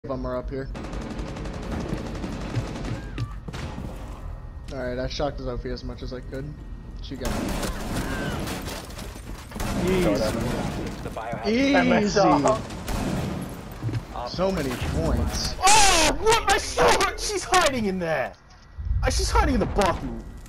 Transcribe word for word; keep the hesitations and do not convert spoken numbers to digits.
of them are up here. Alright, I shocked Sophie as much as I could. She got me. Easy. Easy. So many points. Oh, what my shot! She's hiding in there! Uh, She's hiding in the bottom.